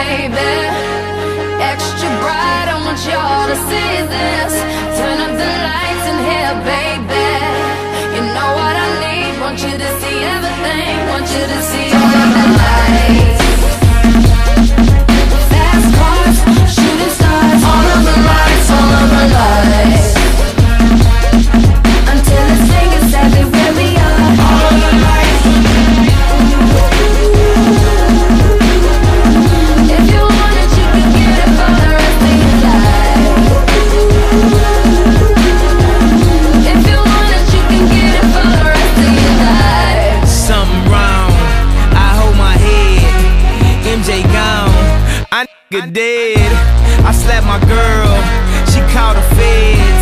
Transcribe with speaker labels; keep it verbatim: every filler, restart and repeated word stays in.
Speaker 1: baby. Extra bright, I want y'all to see this. Turn up the lights in here, baby. You know what I need, want you to see everything. Want you to see all of the lights. Fast cars, shooting stars. All of the lights, all of the lights. Until the sing exactly where we are. All of the lights. If you want it, you can get it for the rest of your life. If you want it, you can get it for the rest of your life.
Speaker 2: Something wrong, I hold my head. M J gone, I nigga dead. I slapped my girl, she called the feds.